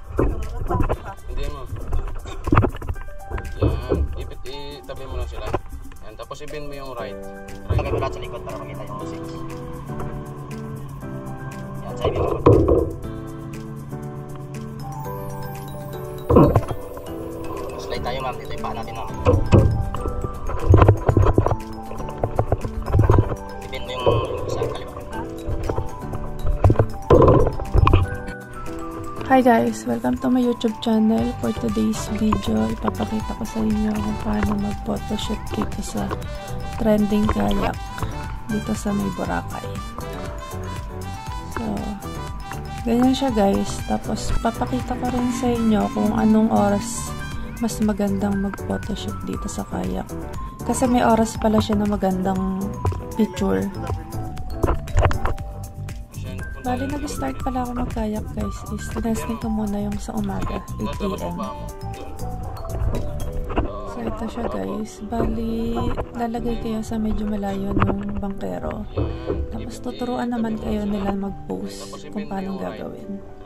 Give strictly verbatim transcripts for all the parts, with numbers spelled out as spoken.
Hindi mo. Yan. Ipit, itabi mo lang sila. Yan. Tapos i-bend mo yung right. Right. Lagay mo lahat sa likod para makita yung six. Yan, sa ibig mo. Slide tayo ma'am. Dito yung paa natin ma'am. I-bend mo yung sa kaliwa. Hi guys! Welcome to my YouTube channel. For today's video, ipapakita ko sa inyo kung paano mag-photoshoot dito sa trending kayak dito sa may Boracay. So, ganyan siya guys. Tapos, papakita ko rin sa inyo kung anong oras mas magandang mag-photoshoot dito sa kayak. Kasi may oras pala siya na magandang picture. Bali, nag-start pala ako mag-kayak guys is tinesting ko muna yung sa umaga, eight A M So, ito siya guys. Bali, lalagay kayo sa medyo malayo ng bangkero. Tapos, tuturuan naman kayo nila mag-pose kung paano gagawin.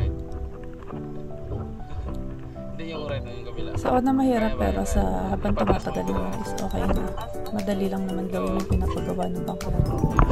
Sa una mahirap pero sa habang tumatagal naman is okay na. Madali lang naman gawin yung pinapagawa ng bangkero.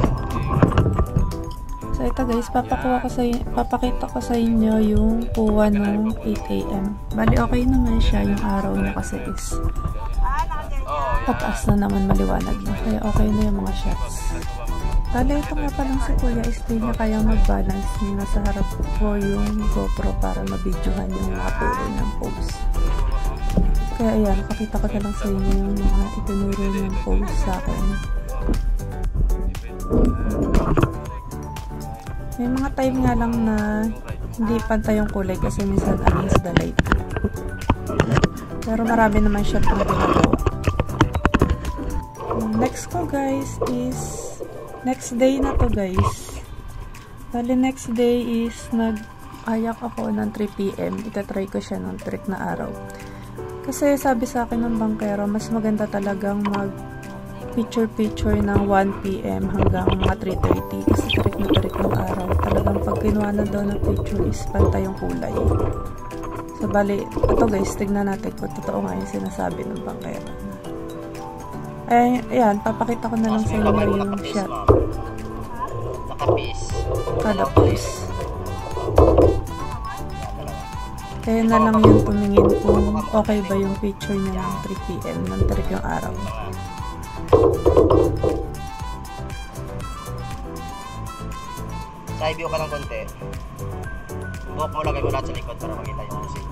So ito guys, papakuha ko sa papakita ko sa inyo yung kuha ng eight A M Bali okay naman siya yung araw niya kasi is pataas na naman, maliwanag na. Kaya okay na yung mga shots. Bali ito nga palang si Kuya is di niya kayang mag-balance niya. Nasa harap ko yung GoPro para mabidyohan yung mga turo ng pose. Kaya ayan, pakita ko na lang sa inyo yung mga itinuro ng pose sa akin. May mga time nga lang na hindi pantay yung kulay kasi minsan against the light. Pero marami naman siya pang ginagawa. Next ko guys is next day na to guys. Bali next day is nag-ayak ako ng three P M Itatry ko siya ng trick na araw. Kasi sabi sa akin ng bangkero, mas maganda talagang mag picture-picture ng one P M hanggang mga three thirty kasi tarik na tarik ng araw. Talagang pag kinuha na daw ng picture is pantay yung kulay. So, bali, ito guys, tignan natin kung totoo nga yung sinasabi ng bangkero. Ay, ayan, papakita ko na lang sa inyo yung shot. Kada pose. Kaya na lang yung tumingin kung okay ba yung picture niya ng three P M ng tarik yung araw. Side view ka ng konti. Buhok mo, lagay mo lahat sa likod para makita yung six.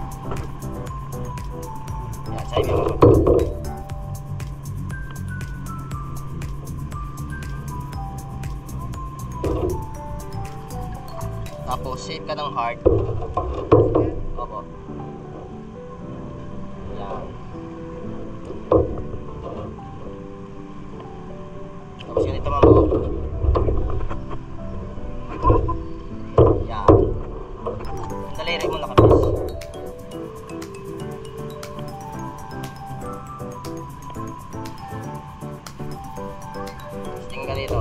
Yan, side view ka. Tapos shape ka ng heart. Opo. Yan. Tapos ganito mamo. Yan. Daliri mo nakapis. Tingnan ganito.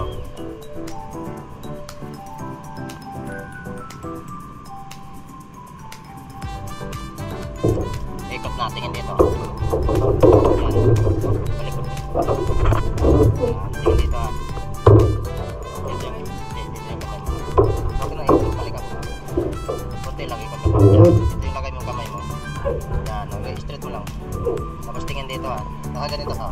Ikot na, tingin dito. Yan. Balikot. Tingin dito ha. Dito yung kamay mo. Huwag na ikot, balikat mo. Kunti lang, ikot ka. Ito yung lagay mong kamay mo. Yan, okay, straight mo lang. Tapos tingin dito ha. Nakaganito ka.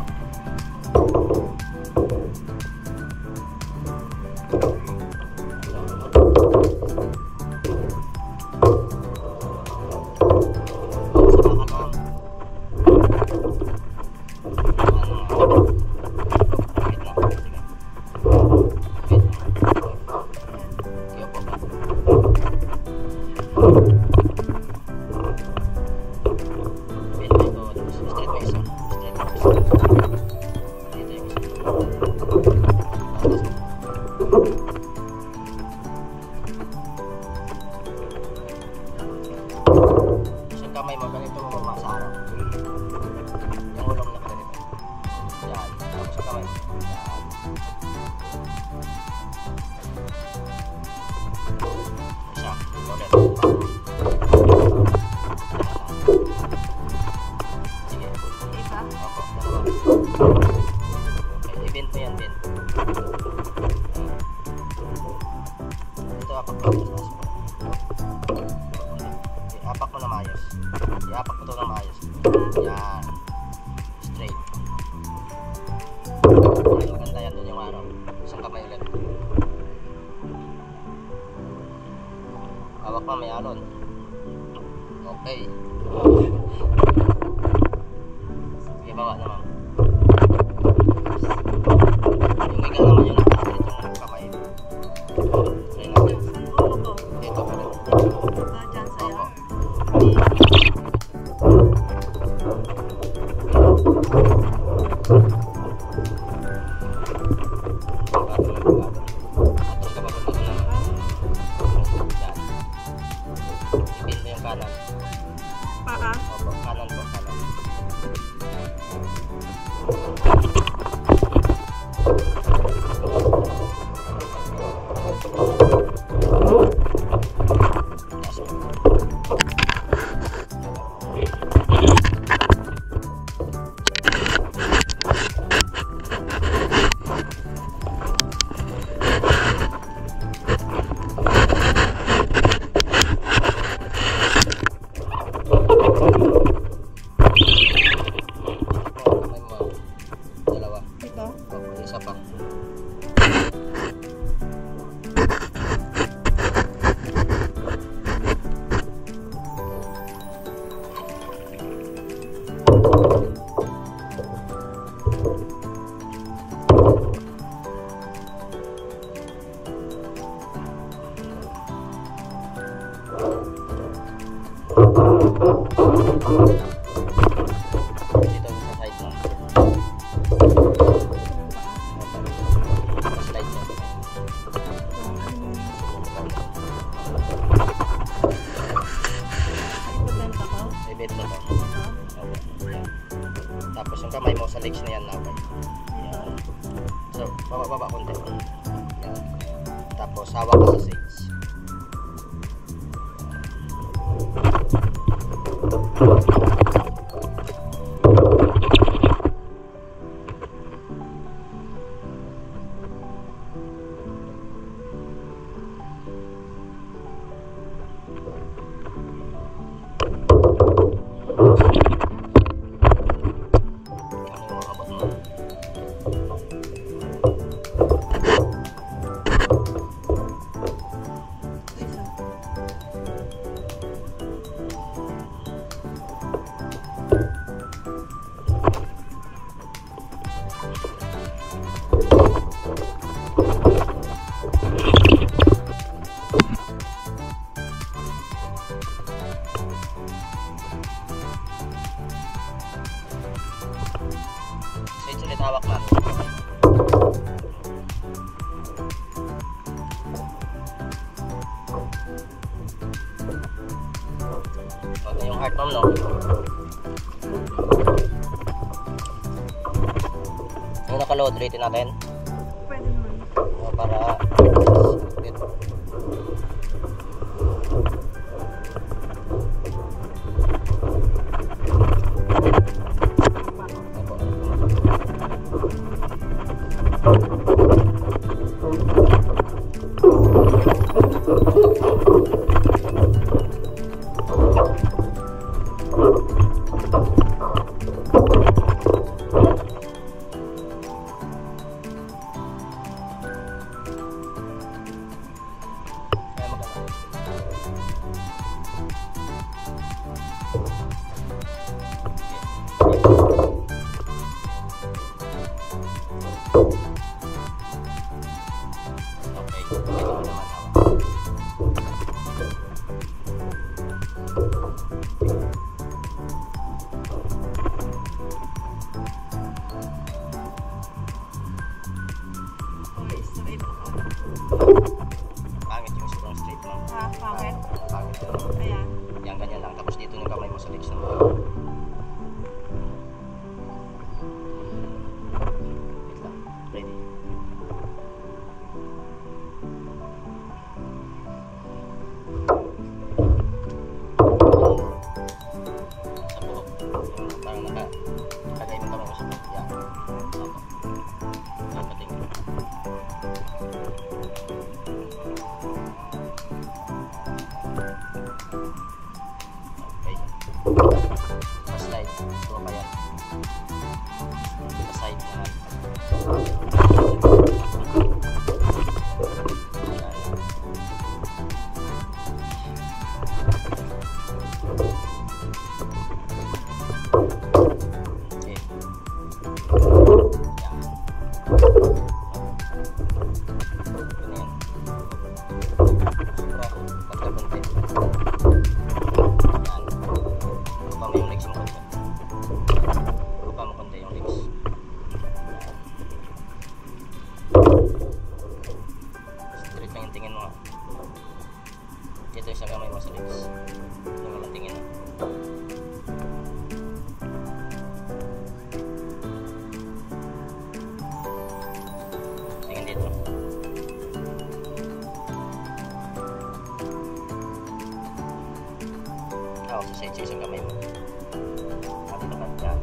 Hapak mo na maayos. Iapak mo ito na maayos. Yan. Straight. Yan, maganda yan. Doon yung araw. Isang kamay ulit. Hawak pa, may alon. Okay. Sige, bawa naman. Yung higa naman yun. Dito yung kamay. Try natin. Dito pa rin. Dito sa side mo. Slide mo. I-bend mo to. Tapos yung kamay mo sa legs na yan na okay. Yan. So, baba-baba konti. Yan. Tapos hawak ka sa sage. Sage ulit hawak natin. Ito yung heart mom, no? Yung naka-load, ulitin natin. Pwede naman. O, para dito. Pangit yung sobrang straight mo. Ah, pangit. Pangit yun. Ayan. Yan, ganyan lang. Tapos dito yung kamay mo sa legs naman. Wait lang. Ready. Sa buhok. Yung parang naka nakagay mo kamay mo sa buhok. Yan. Opo. Yan, pating. Pa-slide. Screw pa yan. Pa-side naman. Ito isang kamay mo sa legs. Yung walang tingin. Tingin dito. Oo, sa side isang kamay mo. Dito ka dyan.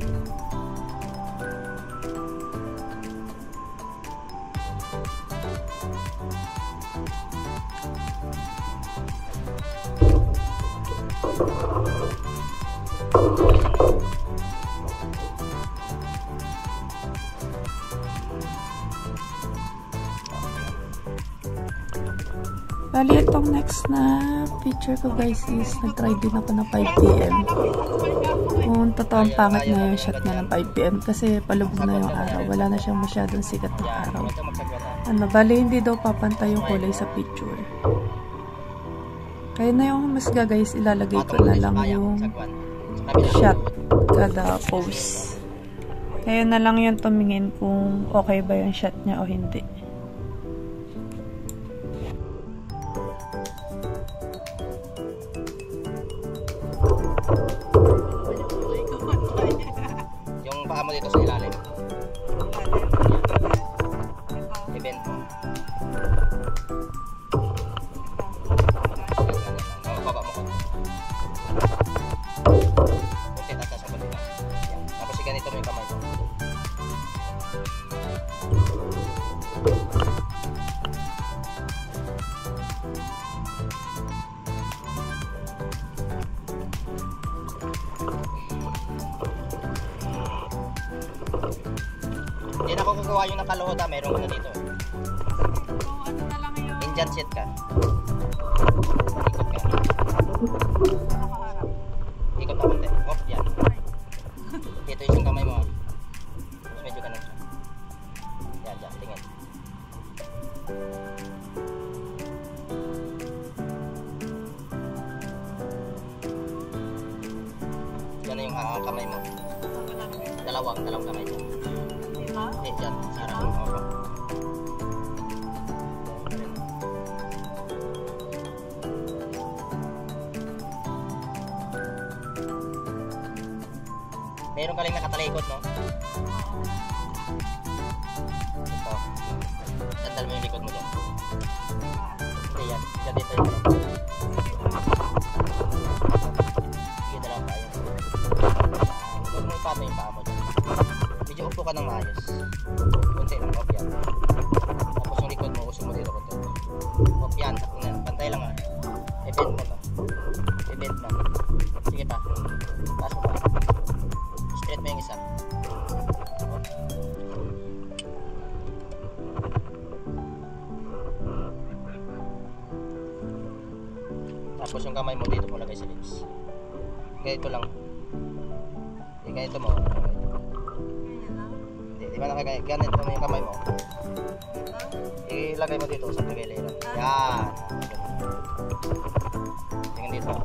Bali, itong next na picture ko guys is nag-try din ako ng five p m Kung totoong pangit na yung shot niya ng five p m kasi palubog na yung araw. Wala na siyang masyadong sikat ng araw. Ano, bali hindi daw papantay yung kulay sa picture. Kaya na yung humusga guys, ilalagay ko na lang yung shot kada pose. Kaya na lang yung tumingin kung okay ba yung shot niya o hindi. Yung paa mo dito sa ilalim. I-bend mo. Oh, baba mo ko. Kunti tatas sa balik. Yan. Tapos ganito mo yung kamay mo. Hindi na ako kukuha yung nakaluhod ha, mayroong ano dito. Indian seat ka. Ikot ka. Ikot na konti. Hop, yan. Dito yung kamay mo ha. Tapos medyo ganun siya. Yan, yan, tingin. Yan na yung uh, kamay mo. Dalawang, dalawang kamay mo. Hindi, dyan. Sarap mo. Opo. Meron ka lang nakatalikod, no? Ito. Sandal mo yung likod mo dyan. Hindi, yan. Dyan dito yung dalawang. Sige, dalawang tayo. Huwag mo ipato yung paa mo dyan. Medyo upo ka ng maayos. Kunti lang, hop yan. Tapos yung likod mo, usok mo dito ko to. Hop yan, pantay lang ha. I-bend mo to. I-bend mo. Sige pa. Taas mo pa. Straight mo yung isa. Hop. Tapos yung kamay mo dito mo lagay sa lips. Ganito lang. E, ganito mo. Di ba nakagay? Ganito mo yung kamay mo. Ilagay mo dito sa kagiliran. Yan. Tingnan dito.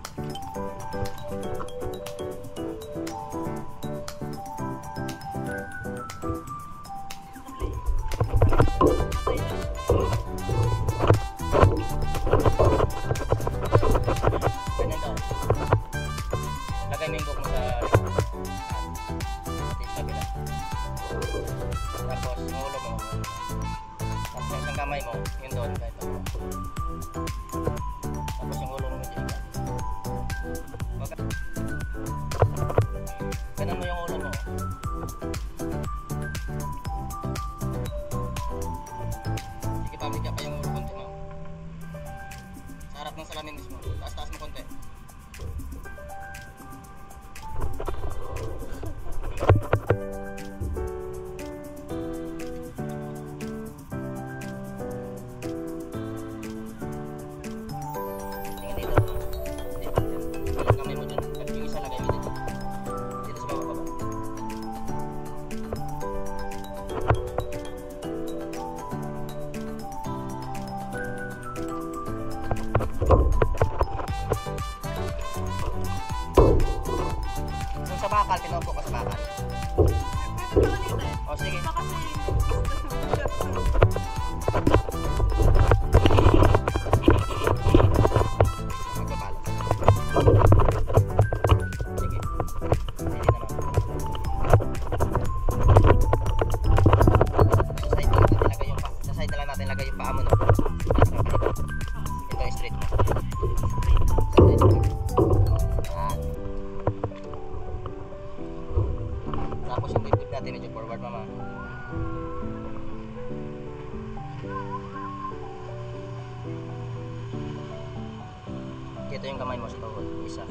Ganyan daw. Lagay mo yung gok mo sa likod. Sa kabila. Tapos yung ulo mo. Tapos yung isang kamay mo, yun doon. Tapos yung ulo mo dito. bakal, pinaupo ka sa bakal. O sige. Magpapalo. Sige. Hindi naman. Sa side lang natin lagay yung pa. Sa side na lang natin lagay yung paa mo, no? Ito yung straight mo. Sa side lang. Yan. Tapos yung dibdib natin medyo forward, mama. Ito yung kamay mo sa tuhod, isa.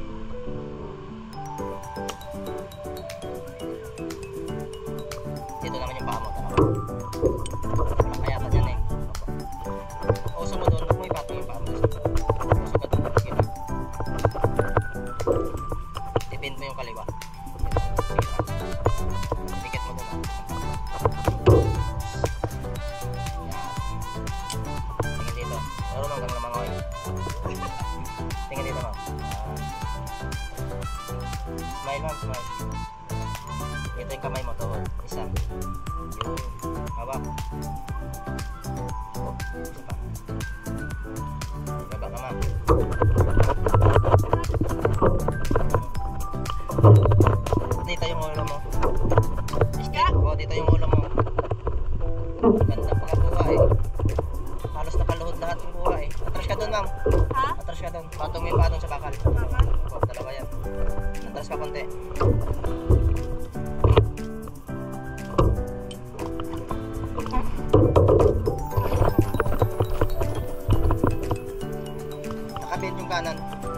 Dito naman yung paa mo, tama. Wala kayatan yan eh. Uso mo doon, huwag mo ipatong yung paa mo. Uso ka doon, sige pa. Dipin mo yung kaliwa. Sige pa. Dikit mo doon. Yan. Tingin dito. Marunong kang lamangoy. Tingin dito, ma'am. Uh, smile, ma'am, smile. Ito yung kamay mo, tuhod. Isa. Yun. Hawak. Oh, isa pa. Baba ka, ma'am. Dito yung ulo mo. Oh, dito yung ulo mo. Ganda pagkakuha eh. Halos nakaluhod lahat yung kuha eh. Atras ka doon, ma'am. Ha? Atras ka doon. Patong mo yung patong sa bakal. Bakal? Opo, dalawa yan. Atras ka konti. Nakabit yung kanan.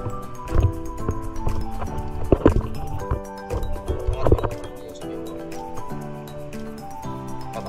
Angat mo. Ayusin mo. Baba.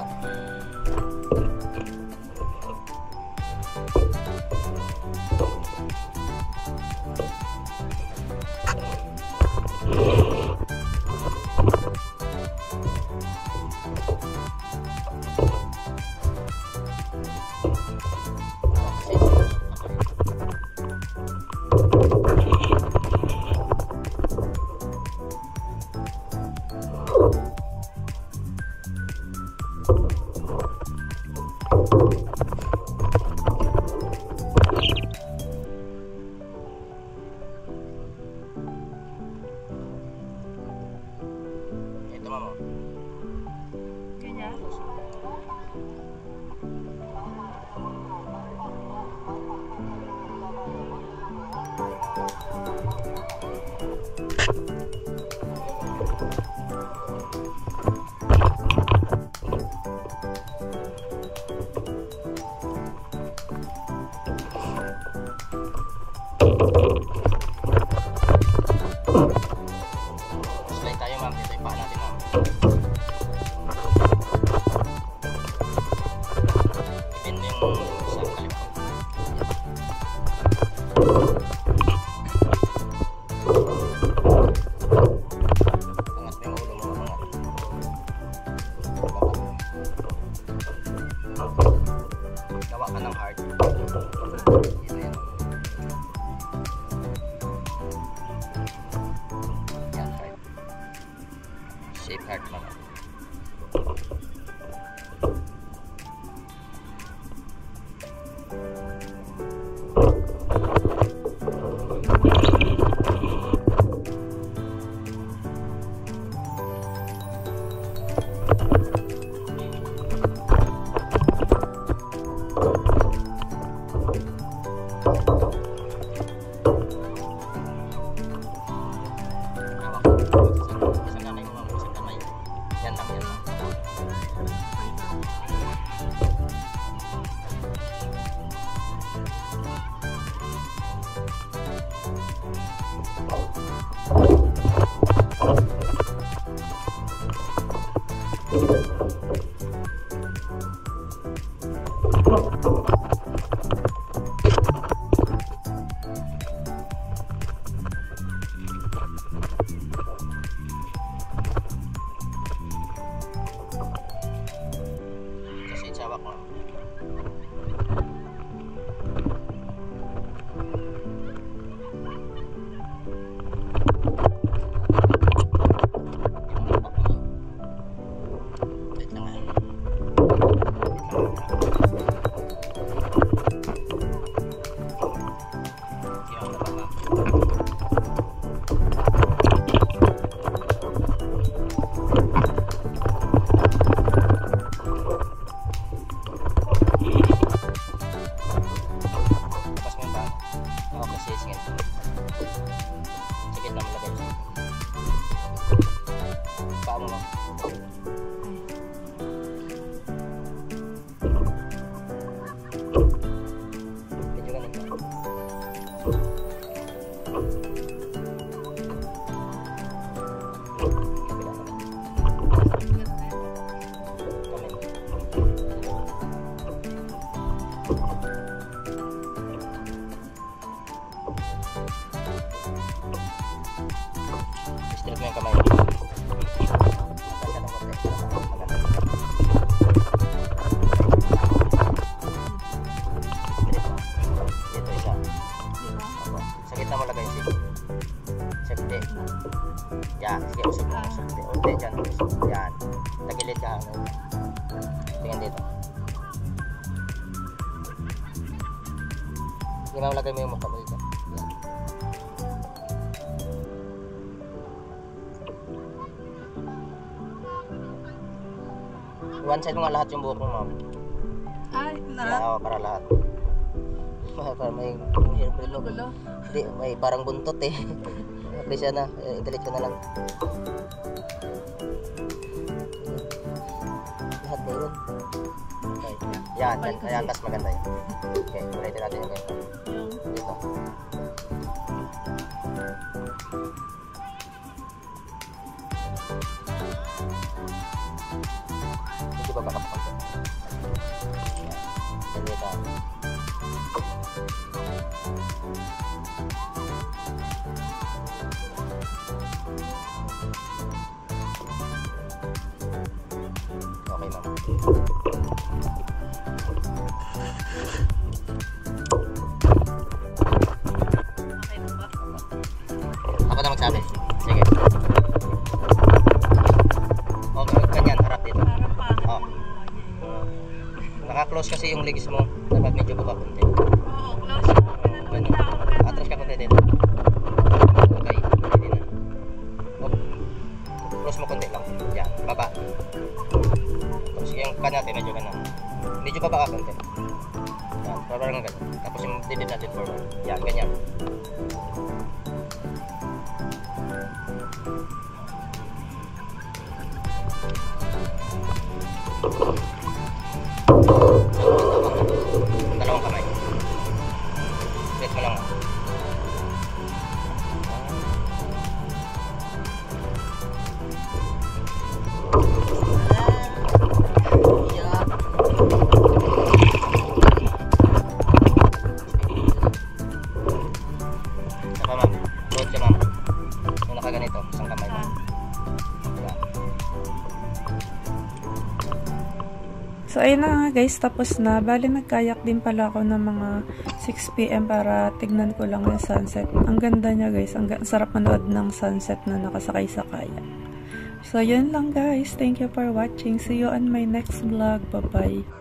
Ito, mama. Ganyan? Slide tayo, ma'am. Dito yung paa natin, ma'am. Ipin mo yung sa kaliwa. Angat mo yung ulo mo, angat. Gawa ka ng heart. Dito yan. Yan, heart. Shape heart, mga. Isang kamay mo, ma'am. Isang kamay. Yan lang, yan lang. Kasi tsawak mo. Straight mo yung kamay. Matasya ng konti. Maganda. Dito isa. Opo. Sa gitna mo lagay yung sip. Safety. Yan. Sige, usap mo. Safety. Unti dyan. Yan. Tagilid ka. Tingnan dito. Hindi mo lagay mo yung mukha mo dito. Yan. One side mo nga lahat yung buhok mo, ma'am. Ay, Yan, oo, para lahat. Para may hair pillow. gulo. Hindi, may parang buntot eh. Please yan na, eh, i-delete ko na lang. Lahat na yun. Okay. Yan, yan, yan, tas maganda yun. Okay, ulitin natin yung ganito. Dito. Medyo ba baka pakonti? Yan, ganito. Okay, ma'am. Okay na ba? Ako na magsabi. Sige. Okay, ganyan, harap dito. Para pa. Oh. Naka-close kasi yung legs mo. Dapat medyo baba kunti. Oo, close. Ganun. Atras ka kunti dito. Okay, hindi na. Oh. Close mo kunti lang. Yan, baba. Tapos yung pa natin, medyo ganun. Medyo baba ka kunti. Yan, parang ganun. Tapos yung didid natin forward. Yan, ganyan. Dalawang kamay. Straight mo lang. ah. Saka ma'am, load ka ma'am. Yung nakaganito, isang kamay ma'am. Yan. So, ayun na nga guys, tapos na. Bali, nagkayak din pala ako ng mga six p m para tignan ko lang yung sunset. Ang ganda niya guys. Ang ga- sarap manood ng sunset na nakasakay sa kayak. So, yun lang guys. Thank you for watching. See you on my next vlog. Bye-bye.